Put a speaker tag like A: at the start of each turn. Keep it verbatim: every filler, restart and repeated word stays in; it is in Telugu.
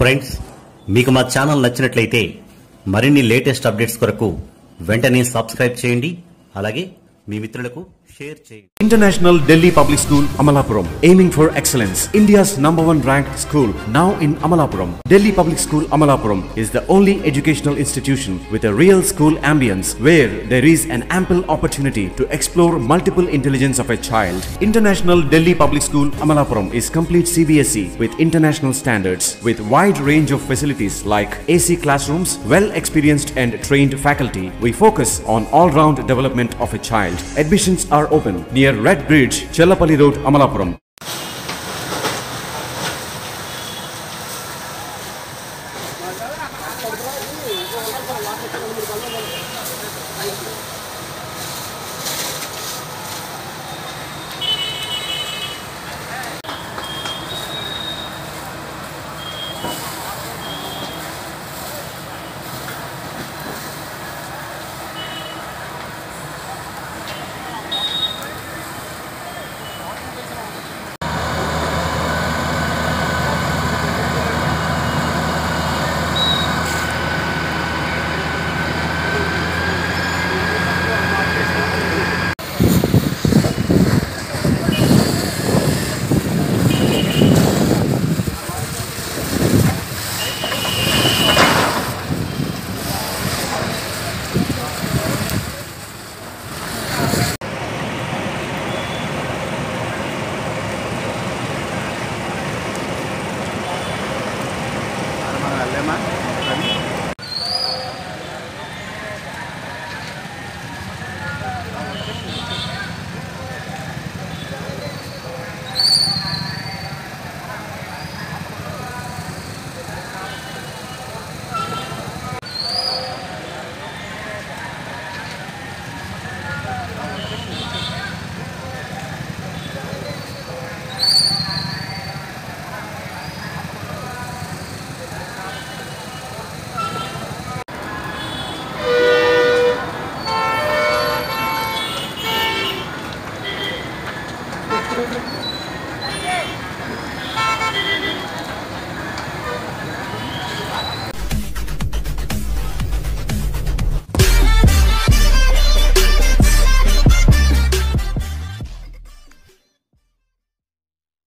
A: ఫ్రెండ్స్, మీకు మా ఛానల్ నచ్చినట్లయితే మరిన్ని లేటెస్ట్ అప్డేట్స్ కొరకు వెంటనే సబ్స్క్రైబ్ చేయండి. అలాగే మీ మిత్రులకు షేర్ చేయండి.
B: International Delhi Public School, Amalapuram, aiming for excellence. India's number one ranked school, now in Amalapuram. Delhi Public School, Amalapuram is the only educational institution with a real school ambience where there is an ample opportunity to explore multiple intelligence of a child. International Delhi Public School, Amalapuram is complete C B S E with international standards with wide range of facilities like A C classrooms, well experienced and trained faculty. We focus on all-round development of a child. Admissions are open near Red Bridge, Chellapalli Road, Amalapuram.